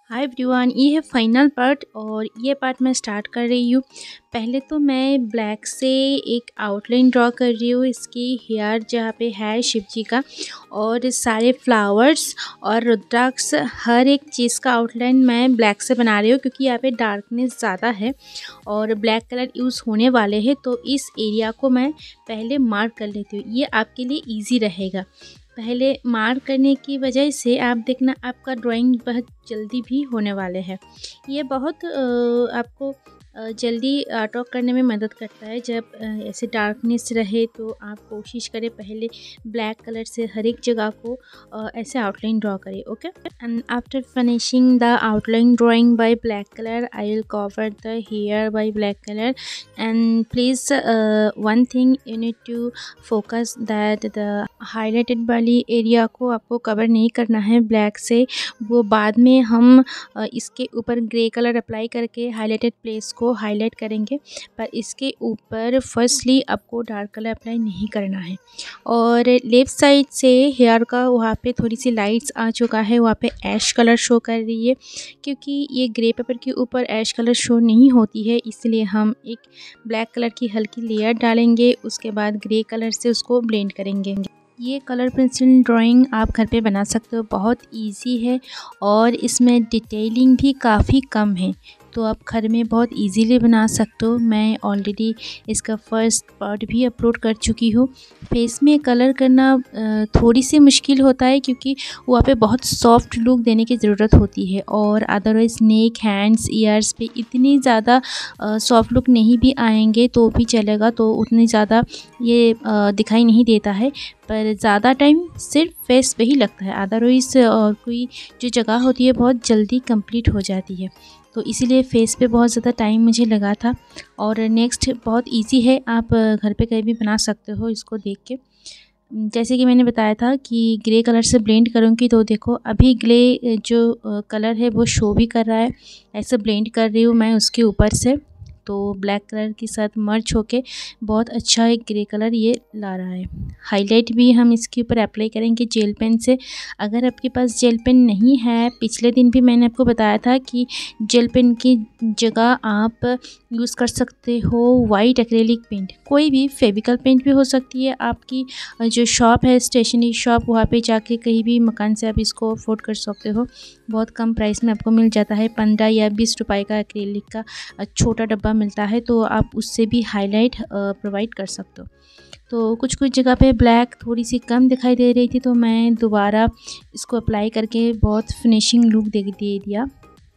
Hi everyone, ये है final part और ये पार्ट मैं स्टार्ट कर रही हूँ। पहले तो मैं ब्लैक से एक आउटलाइन ड्रॉ कर रही हूँ इसकी हेयर जहाँ पे है शिव जी का, और सारे फ्लावर्स और रुद्राक्ष हर एक चीज़ का आउटलाइन मैं ब्लैक से बना रही हूँ क्योंकि यहाँ पे डार्कनेस ज़्यादा है और ब्लैक कलर यूज़ होने वाले हैं। तो इस एरिया को मैं पहले मार्क कर लेती हूँ, ये आपके लिए ईजी रहेगा। पहले मार्क करने की वजह से आप देखना आपका ड्राइंग बहुत जल्दी भी होने वाले हैं। ये बहुत आपको जल्दी आर्ट वर्क करने में मदद करता है। जब ऐसे डार्कनेस रहे तो आप कोशिश करें पहले ब्लैक कलर से हर एक जगह को ऐसे आउटलाइन ड्रॉ करें। Okay, and after finishing the outline drawing by black colour I will cover the hair by black colour. And please one thing you need to focus that the highlighted वाली area को आपको cover नहीं करना है black से, वो बाद में हम इसके ऊपर ग्रे कलर अप्लाई करके हाईलाइटेड प्लेस को हाईलाइट करेंगे, पर इसके ऊपर फर्स्टली आपको डार्क कलर अप्लाई नहीं करना है। और लेफ़्ट साइड से हेयर का वहाँ पे थोड़ी सी लाइट्स आ चुका है, वहाँ पे ऐश कलर शो कर रही है क्योंकि ये ग्रे पेपर के ऊपर ऐश कलर शो नहीं होती है, इसलिए हम एक ब्लैक कलर की हल्की लेयर डालेंगे, उसके बाद ग्रे कलर से उसको ब्लेंड करेंगे। ये कलर पेंसिल ड्राइंग आप घर पे बना सकते हो, बहुत इजी है और इसमें डिटेलिंग भी काफ़ी कम है, तो आप घर में बहुत इजीली बना सकते हो। मैं ऑलरेडी इसका फर्स्ट पार्ट भी अपलोड कर चुकी हूँ। फेस में कलर करना थोड़ी सी मुश्किल होता है क्योंकि वहाँ पे बहुत सॉफ्ट लुक देने की ज़रूरत होती है, और अदरवाइज़ नेक, हैंड्स, ईयर्स पे इतनी ज़्यादा सॉफ्ट लुक नहीं भी आएंगे तो भी चलेगा, तो उतनी ज़्यादा ये दिखाई नहीं देता है। पर ज़्यादा टाइम सिर्फ फेस पे ही लगता है, अदरवाइज़ और कोई जो जगह होती है बहुत जल्दी कंप्लीट हो जाती है, तो इसीलिए फ़ेस पे बहुत ज़्यादा टाइम मुझे लगा था। और नेक्स्ट बहुत इजी है, आप घर पे कहीं भी बना सकते हो इसको देख के। जैसे कि मैंने बताया था कि ग्रे कलर से ब्लेंड करूँगी, तो देखो अभी ग्रे जो कलर है वो शो भी कर रहा है, ऐसे ब्लेंड कर रही हूँ मैं उसके ऊपर से, तो ब्लैक कलर के साथ मर्ज होके बहुत अच्छा एक ग्रे कलर ये ला रहा है। हाईलाइट भी हम इसके ऊपर अप्लाई करेंगे जेल पेन से। अगर आपके पास जेल पेन नहीं है, पिछले दिन भी मैंने आपको बताया था कि जेल पेन की जगह आप यूज़ कर सकते हो वाइट एक्रेलिक पेंट, कोई भी फेविकल पेंट भी हो सकती है। आपकी जो शॉप है स्टेशनरी शॉप, वहाँ पे जाके कहीं भी मकान से आप इसको अफोर्ड कर सकते हो, बहुत कम प्राइस में आपको मिल जाता है। 15 या 20 रुपए का एक्रेलिक का छोटा डब्बा मिलता है, तो आप उससे भी हाईलाइट प्रोवाइड कर सकते हो। तो कुछ कुछ जगह पे ब्लैक थोड़ी सी कम दिखाई दे रही थी, तो मैं दोबारा इसको अप्लाई करके बहुत फिनिशिंग लुक दे दिया।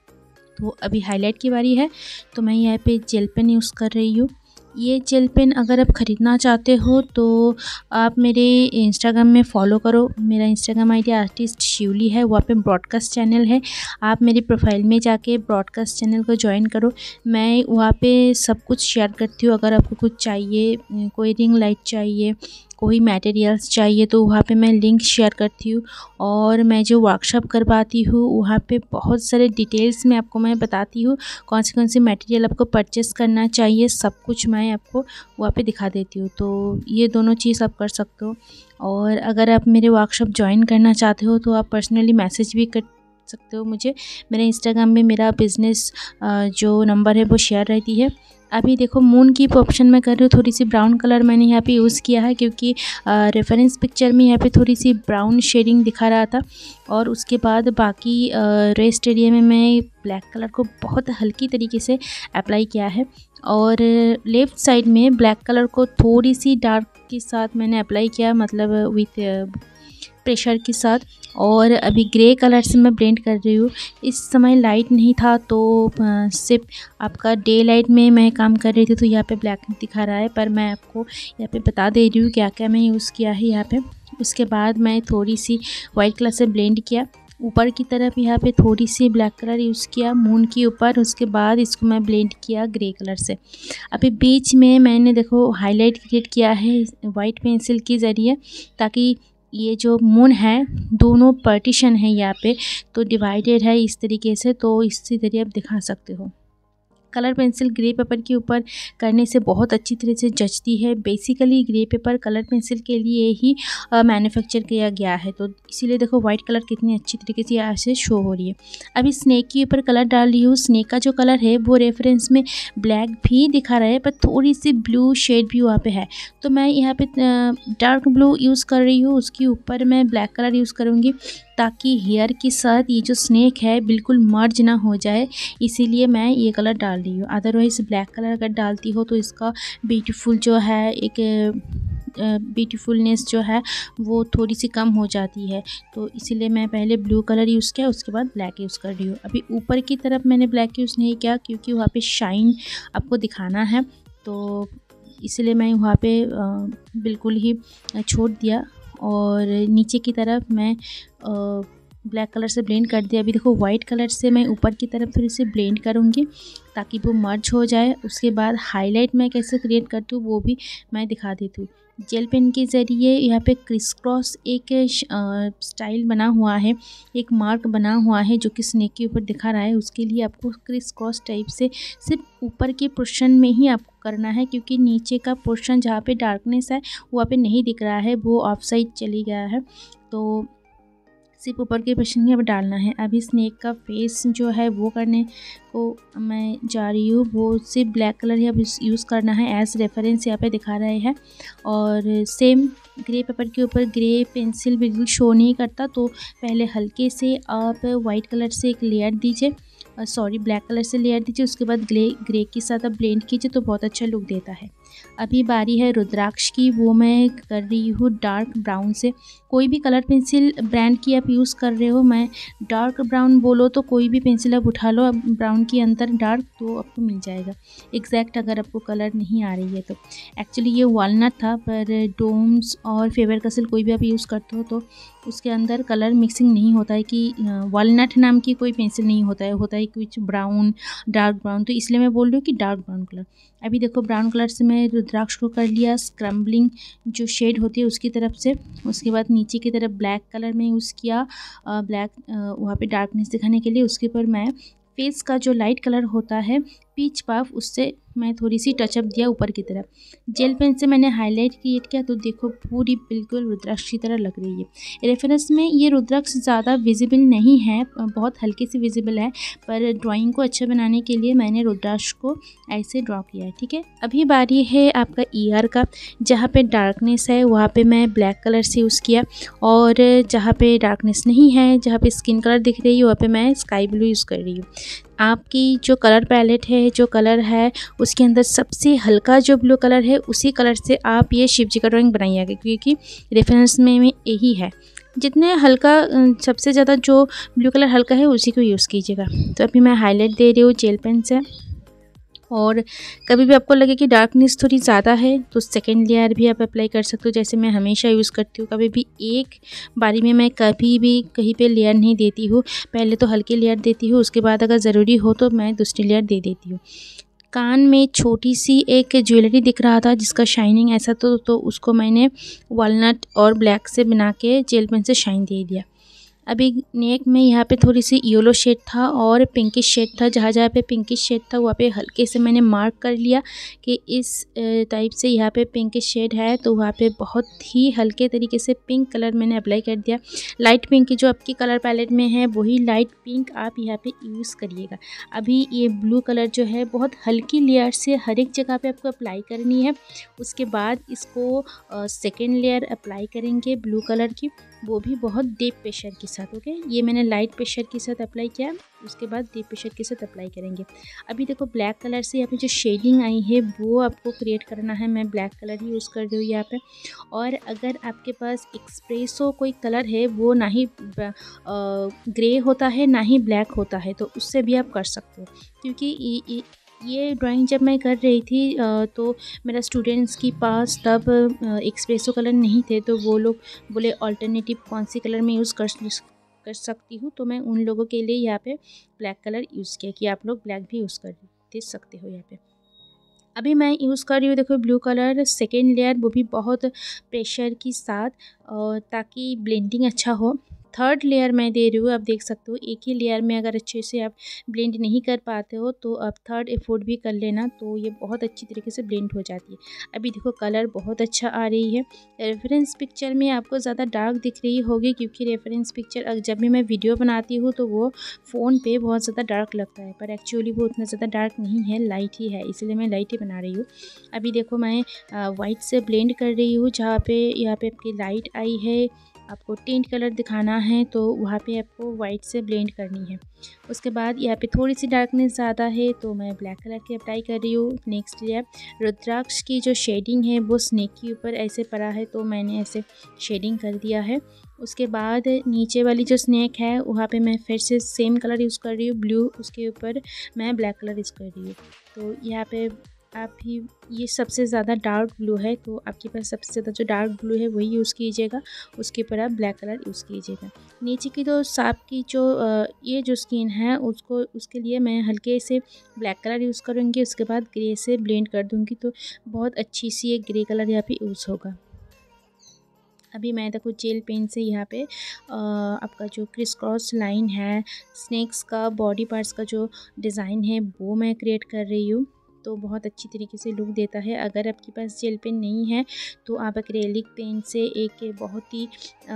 तो अभी हाईलाइट की बारी है, तो मैं यहाँ पे जेल पेन यूज़ कर रही हूँ। ये जेल पेन अगर आप ख़रीदना चाहते हो तो आप मेरे इंस्टाग्राम में फ़ॉलो करो। मेरा इंस्टाग्राम आईडी आर्टिस्ट शिवली है, वहाँ पे ब्रॉडकास्ट चैनल है, आप मेरी प्रोफाइल में जाके ब्रॉडकास्ट चैनल को ज्वाइन करो। मैं वहाँ पे सब कुछ शेयर करती हूँ। अगर आपको कुछ चाहिए, कोई रिंग लाइट चाहिए, कोई मटेरियल्स चाहिए, तो वहाँ पे मैं लिंक शेयर करती हूँ। और मैं जो वर्कशॉप करवाती हूँ वहाँ पे बहुत सारे डिटेल्स में आपको मैं बताती हूँ, कौन से मटेरियल आपको परचेस करना चाहिए, सब कुछ मैं आपको वहाँ पे दिखा देती हूँ। तो ये दोनों चीज़ आप कर सकते हो। और अगर आप मेरे वर्कशॉप ज्वाइन करना चाहते हो तो आप पर्सनली मैसेज भी कर सकते हो मुझे। मेरे इंस्टाग्राम में मेरा बिज़नेस जो नंबर है वो शेयर रहती है। अभी देखो मून की ऑप्शन में कर रही हूँ, थोड़ी सी ब्राउन कलर मैंने यहाँ पे यूज़ किया है क्योंकि रेफरेंस पिक्चर में यहाँ पे थोड़ी सी ब्राउन शेडिंग दिखा रहा था। और उसके बाद बाकी रेस्ट एरिया में मैं ब्लैक कलर को बहुत हल्की तरीके से अप्लाई किया है, और लेफ़्ट साइड में ब्लैक कलर को थोड़ी सी डार्क के साथ मैंने अप्लाई किया, मतलब विथ प्रेशर के साथ। और अभी ग्रे कलर से मैं ब्लेंड कर रही हूँ। इस समय लाइट नहीं था, तो सिर्फ आपका डे लाइट में मैं काम कर रही थी, तो यहाँ पे ब्लैक दिखा रहा है, पर मैं आपको यहाँ पे बता दे रही हूँ क्या क्या मैं यूज़ किया है यहाँ पे। उसके बाद मैं थोड़ी सी वाइट कलर से ब्लेंड किया, ऊपर की तरफ यहाँ पे थोड़ी सी ब्लैक कलर यूज़ किया मून के ऊपर, उसके बाद इसको मैं ब्लेंड किया ग्रे कलर से। अभी बीच में मैंने देखो हाईलाइट क्रिएट किया है वाइट पेंसिल के ज़रिए, ताकि ये जो मून है दोनों पार्टीशन है यहाँ पे, तो डिवाइडेड है इस तरीके से, तो इसी तरीके आप दिखा सकते हो। कलर पेंसिल ग्रे पेपर के ऊपर करने से बहुत अच्छी तरह से जचती है। Basically grey paper colour pencil के लिए ही मैन्युफैक्चर किया गया है, तो इसीलिए देखो वाइट कलर कितनी अच्छी तरीके से यहाँ से शो हो रही है। अभी स्नेक के ऊपर कलर डाल रही हूँ। स्नेक का जो कलर है वो रेफरेंस में ब्लैक भी दिखा रहा है, पर थोड़ी सी ब्लू शेड भी वहाँ पे है, तो मैं यहाँ पे डार्क ब्लू यूज़ कर रही हूँ। उसके ऊपर मैं ब्लैक कलर यूज़ करूँगी ताकि हेयर के साथ ये जो स्नेक है बिल्कुल मर्ज ना हो जाए, इसीलिए मैं ये कलर डाल रही हूँ। अदरवाइज़ ब्लैक कलर अगर डालती हो तो इसका ब्यूटीफुल जो है एक ब्यूटीफुलनेस जो है वो थोड़ी सी कम हो जाती है, तो इसीलिए मैं पहले ब्लू कलर यूज़ किया, उसके बाद ब्लैक यूज़ कर रही हूँ। अभी ऊपर की तरफ मैंने ब्लैक यूज़ नहीं किया क्योंकि वहाँ पे शाइन आपको दिखाना है, तो इसलिए मैं वहाँ पे बिल्कुल ही छोड़ दिया। और नीचे की तरफ मैं ब्लैक कलर से ब्लेंड कर दिया। अभी देखो वाइट कलर से मैं ऊपर की तरफ थोड़ी सी ब्लेंड करूँगी ताकि वो मर्ज हो जाए। उसके बाद हाईलाइट मैं कैसे क्रिएट करती हूँ वो भी मैं दिखा देती हूँ। जेल पेन के ज़रिए यहाँ पे क्रिस क्रॉस एक स्टाइल बना हुआ है, एक मार्क बना हुआ है जो कि स्नेक के ऊपर दिखा रहा है। उसके लिए आपको क्रिस क्रॉस टाइप से सिर्फ ऊपर के पोर्शन में ही आपको करना है, क्योंकि नीचे का पोर्शन जहाँ पे डार्कनेस है वहाँ पे नहीं दिख रहा है, वो ऑफ साइड चली गया है, तो सिर्फ ऊपर के पोर्शन में अब डालना है। अभी स्नेक का फेस जो है वो करने को मैं जा रही हूँ, वो सिर्फ ब्लैक कलर ही अब यूज़ करना है एज रेफरेंस यहाँ पे दिखा रहे हैं। और सेम ग्रे पेपर के ऊपर ग्रे पेंसिल बिल्कुल शो नहीं करता, तो पहले हल्के से आप वाइट कलर से एक लेयर दीजिए, ब्लैक कलर से लेयर दीजिए, उसके बाद ग्रे के साथ आप ब्लेंड कीजिए तो बहुत अच्छा लुक देता है। अभी बारी है रुद्राक्ष की, वो मैं कर रही हूँ डार्क ब्राउन से। कोई भी कलर पेंसिल ब्रांड की आप यूज़ कर रहे हो, मैं डार्क ब्राउन बोलो तो कोई भी पेंसिल आप उठा लो, अब ब्राउन के अंदर डार्क तो आपको मिल जाएगा एग्जैक्ट, अगर आपको कलर नहीं आ रही है तो। एक्चुअली ये वॉलनट था, पर डोम्स और फेबर कसल कोई भी आप यूज़ करते हो तो उसके अंदर कलर मिक्सिंग नहीं होता है, कि वॉलनट नाम की कोई पेंसिल नहीं होता है कुछ ब्राउन डार्क ब्राउन, तो इसलिए मैं बोल रही हूँ कि डार्क ब्राउन कलर। अभी देखो ब्राउन कलर से मैं रुद्राक्ष को कर लिया स्क्रम्बलिंग जो शेड होती है उसकी तरफ से। उसके बाद नीचे की तरफ ब्लैक कलर में यूज़ किया, ब्लैक वहाँ पे डार्कनेस दिखाने के लिए। उसके ऊपर मैं फेस का जो लाइट कलर होता है पीच पफ, उससे मैं थोड़ी सी टचअप दिया ऊपर की तरफ। जेल पेन से मैंने हाईलाइट क्रिएट किया, तो देखो पूरी बिल्कुल रुद्राक्ष की तरह लग रही है। रेफरेंस में ये रुद्राक्ष ज़्यादा विजिबल नहीं है, बहुत हल्के से विजिबल है, पर ड्राइंग को अच्छा बनाने के लिए मैंने रुद्राक्ष को ऐसे ड्रॉ किया है, ठीक है। अभी बारी है आपका ईयर का। जहाँ पे डार्कनेस है वहाँ पे मैं ब्लैक कलर से यूज़ किया, और जहाँ पे डार्कनेस नहीं है, जहाँ पे स्किन कलर दिख रही है वहाँ पे मैं स्काई ब्लू यूज़ कर रही हूँ। आपकी जो कलर पैलेट है, जो कलर है उसके अंदर सबसे हल्का जो ब्लू कलर है उसी कलर से आप ये शिव जी का ड्राइंग बनाइएगा, क्योंकि रेफरेंस में यही है। जितने हल्का सबसे ज़्यादा जो ब्लू कलर हल्का है उसी को यूज़ कीजिएगा। तो अभी मैं हाईलाइट दे रही हूँ जेल पेन से, और कभी भी आपको लगे कि डार्कनेस थोड़ी ज़्यादा है तो सेकेंड लेयर भी आप अप्लाई कर सकते हो, जैसे मैं हमेशा यूज़ करती हूँ। कभी भी एक बारी में मैं कभी भी कहीं पे लेयर नहीं देती हूँ, पहले तो हल्की लेयर देती हूँ, उसके बाद अगर ज़रूरी हो तो मैं दूसरी लेयर दे देती हूँ। कान में छोटी सी एक ज्वेलरी दिख रहा था जिसका शाइनिंग ऐसा तो उसको मैंने वॉलनट और ब्लैक से बना के जेल पेन से शाइन दे दिया। अभी नेक में यहाँ पे थोड़ी सी येलो शेड था और पिंकिश शेड था, जहाँ जहाँ पे पिंकिश शेड था वहाँ पे हल्के से मैंने मार्क कर लिया कि इस टाइप से यहाँ पे पिंकिश शेड है, तो वहाँ पे बहुत ही हल्के तरीके से पिंक कलर मैंने अप्लाई कर दिया। लाइट पिंक जो आपकी कलर पैलेट में है वही लाइट पिंक आप यहाँ पे यूज़ करिएगा। अभी ये ब्लू कलर जो है बहुत हल्की लेयर से हर एक जगह पे आपको अप्लाई करनी है। उसके बाद इसको सेकेंड लेयर अप्लाई करेंगे ब्लू कलर की, वो भी बहुत डीप प्रेशर के साथ। ओके, ये मैंने लाइट प्रेशर के साथ अप्लाई किया, उसके बाद डीप प्रेशर के साथ अप्लाई करेंगे। अभी देखो ब्लैक कलर से यहाँ पे जो शेडिंग आई है वो आपको क्रिएट करना है। मैं ब्लैक कलर ही यूज़ कर रही हूँ यहाँ पे। और अगर आपके पास एक्सप्रेसो कोई कलर है, वो ना ही ग्रे होता है ना ही ब्लैक होता है, तो उससे भी आप कर सकते हो। क्योंकि ये ड्राइंग जब मैं कर रही थी तो मेरा स्टूडेंट्स के पास तब एक्सप्रेसो कलर नहीं थे, तो वो लोग बोले अल्टरनेटिव कौन सी कलर में यूज़ कर सकती हूँ, तो मैं उन लोगों के लिए यहाँ पे ब्लैक कलर यूज़ किया कि आप लोग ब्लैक भी यूज़ कर दे सकते हो यहाँ पे। अभी मैं यूज़ कर रही हूँ देखो ब्लू कलर सेकेंड लेयर, वो भी बहुत प्रेशर के साथ, ताकि ब्लेंडिंग अच्छा हो। थर्ड लेयर मैं दे रही हूँ। आप देख सकते हो एक ही लेयर में अगर अच्छे से आप ब्लेंड नहीं कर पाते हो तो आप थर्ड एफर्ट भी कर लेना, तो ये बहुत अच्छी तरीके से ब्लेंड हो जाती है। अभी देखो कलर बहुत अच्छा आ रही है। रेफरेंस पिक्चर में आपको ज़्यादा डार्क दिख रही होगी क्योंकि रेफरेंस पिक्चर जब भी मैं वीडियो बनाती हूँ तो वो फ़ोन पे बहुत ज़्यादा डार्क लगता है, पर एक्चुअली वो उतना ज़्यादा डार्क नहीं है, लाइट ही है, इसलिए मैं लाइट ही बना रही हूँ। अभी देखो मैं वाइट से ब्लेंड कर रही हूँ, जहाँ पे यहाँ पे आपकी लाइट आई है, आपको टिंट कलर दिखाना है तो वहाँ पे आपको वाइट से ब्लेंड करनी है। उसके बाद यहाँ पे थोड़ी सी डार्कनेस ज़्यादा है तो मैं ब्लैक कलर की अप्लाई कर रही हूँ। नेक्स्ट लेयर रुद्राक्ष की जो शेडिंग है वो स्नेक के ऊपर ऐसे पड़ा है तो मैंने ऐसे शेडिंग कर दिया है। उसके बाद नीचे वाली जो स्नेक है वहाँ पे मैं फिर से सेम कलर यूज़ कर रही हूँ ब्लू, उसके ऊपर मैं ब्लैक कलर यूज़ कर रही हूँ। तो यहाँ पे आप ही ये सबसे ज़्यादा डार्क ब्लू है तो आपके पास सबसे ज़्यादा जो डार्क ब्लू है वही यूज़ कीजिएगा, उसके ऊपर आप ब्लैक कलर यूज़ कीजिएगा। नीचे की तो सांप की जो ये जो स्किन है उसको उसके लिए मैं हल्के से ब्लैक कलर यूज़ करूँगी, उसके बाद ग्रे से ब्लेंड कर दूँगी तो बहुत अच्छी सी एक ग्रे कलर यहाँ पे यूज़ होगा। अभी मैं देखो जेल पेन से यहाँ पे आपका जो क्रिस क्रॉस लाइन है, स्नेक्स का बॉडी पार्ट्स का जो डिज़ाइन है वो मैं क्रिएट कर रही हूँ, तो बहुत अच्छी तरीके से लुक देता है। अगर आपके पास जेल पेन नहीं है तो आप एक्रेलिक पेन से एक बहुत ही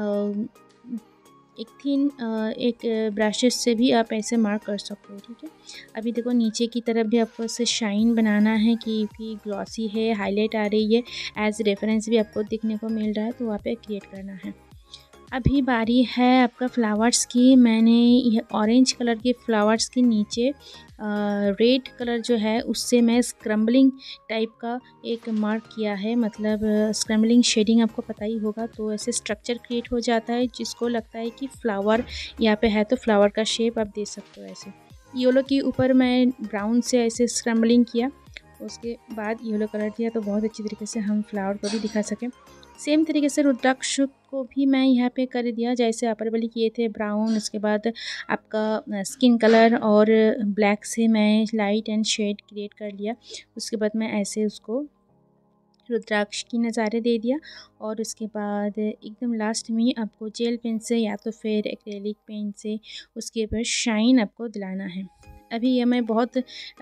एक थिन एक ब्रशेस से भी आप ऐसे मार्क कर सकते हो, ठीक है। अभी देखो नीचे की तरफ भी आपको इसे शाइन बनाना है क्योंकि ग्लॉसी है, हाईलाइट आ रही है, एज रेफरेंस भी आपको दिखने को मिल रहा है तो वहाँ पे क्रिएट करना है। अभी बारी है आपका फ्लावर्स की। मैंने यह ऑरेंज कलर के फ्लावर्स के नीचे रेड कलर जो है उससे मैं स्क्रम्बलिंग टाइप का एक मार्क किया है, मतलब स्क्रम्बलिंग शेडिंग आपको पता ही होगा, तो ऐसे स्ट्रक्चर क्रिएट हो जाता है जिसको लगता है कि फ्लावर यहाँ पे है तो फ्लावर का शेप आप दे सकते हो। ऐसे येलो के ऊपर मैं ब्राउन से ऐसे स्क्रम्बलिंग किया, उसके बाद येलो कलर दिया तो बहुत अच्छी तरीके से हम फ्लावर को भी दिखा सकें। सेम तरीके से रुद्राक्ष को भी मैं यहाँ पे कर दिया, जैसे अपर वाली किए थे ब्राउन, उसके बाद आपका स्किन कलर और ब्लैक से मैं लाइट एंड शेड क्रिएट कर लिया। उसके बाद मैं ऐसे उसको रुद्राक्ष की नज़ारे दे दिया और उसके बाद एकदम लास्ट में आपको जेल पेन से या तो फिर एक्रेलिक पेन से उसके ऊपर शाइन आपको दिलाना है। अभी ये मैं बहुत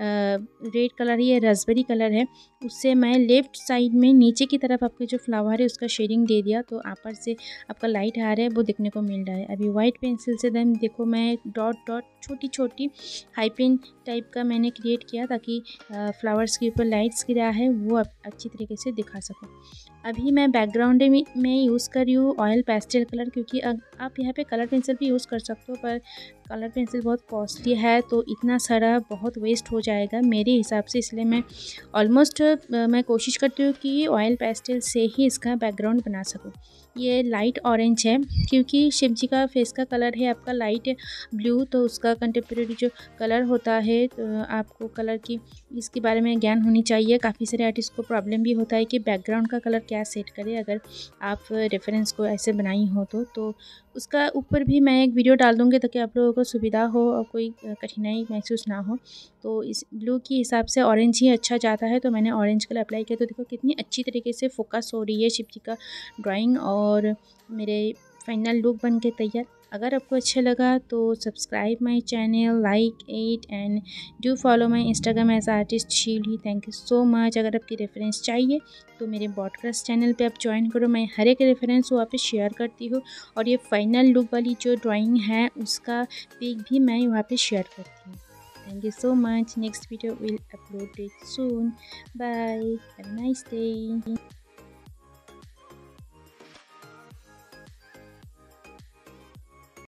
रेड कलर है, ये रास्पबेरी कलर है, उससे मैं लेफ़्ट साइड में नीचे की तरफ आपके जो फ्लावर है उसका शेडिंग दे दिया तो ऊपर से आपका लाइट आ रहा है वो दिखने को मिल रहा है। अभी वाइट पेंसिल से देन देखो मैं डॉट डॉट छोटी छोटी हाई पेन टाइप का मैंने क्रिएट किया ताकि फ्लावर्स के ऊपर लाइट्स गिरा है वो अच्छी तरीके से दिखा सकूँ। अभी मैं बैकग्राउंड में यूज़ कर रही हूँ ऑयल पेस्टल कलर, क्योंकि आप यहाँ पे कलर पेंसिल भी यूज़ कर सकते हो पर कलर पेंसिल बहुत कॉस्टली है तो इतना सारा बहुत वेस्ट हो जाएगा मेरे हिसाब से, इसलिए मैं ऑलमोस्ट मैं कोशिश करती हूँ कि ऑयल पेस्टल से ही इसका बैकग्राउंड बना सकूँ। ये लाइट ऑरेंज है क्योंकि शिव जी का फेस का कलर है आपका लाइट ब्लू, तो उसका कंटेम्प्रेरी जो कलर होता है तो आपको कलर की इसके बारे में ज्ञान होनी चाहिए। काफ़ी सारे आर्टिस्ट को प्रॉब्लम भी होता है कि बैकग्राउंड का कलर क्या सेट करें अगर आप रेफरेंस को ऐसे बनाई हो तो उसका ऊपर भी मैं एक वीडियो डाल दूँगी ताकि आप लोगों को सुविधा हो और कोई कठिनाई महसूस ना हो। तो इस ब्लू के हिसाब से ऑरेंज ही अच्छा जाता है तो मैंने ऑरेंज कलर अप्लाई किया, तो देखो कितनी अच्छी तरीके से फोकस हो रही है शिव जी का ड्राइंग और मेरे फाइनल लुक बन के तैयार। अगर आपको अच्छा लगा तो subscribe my channel, like it and do follow my Instagram as artist Shili. Thank you so much. अगर आपकी रेफरेंस चाहिए तो मेरे पॉडकास्ट चैनल पे आप ज्वाइन करो, मैं हर एक रेफरेंस वहाँ पे शेयर करती हूँ और ये फाइनल लुक वाली जो ड्राइंग है उसका पिक भी मैं वहाँ पे शेयर करती हूँ। Thank you so much. Next video will upload it soon. Bye. Have a nice day.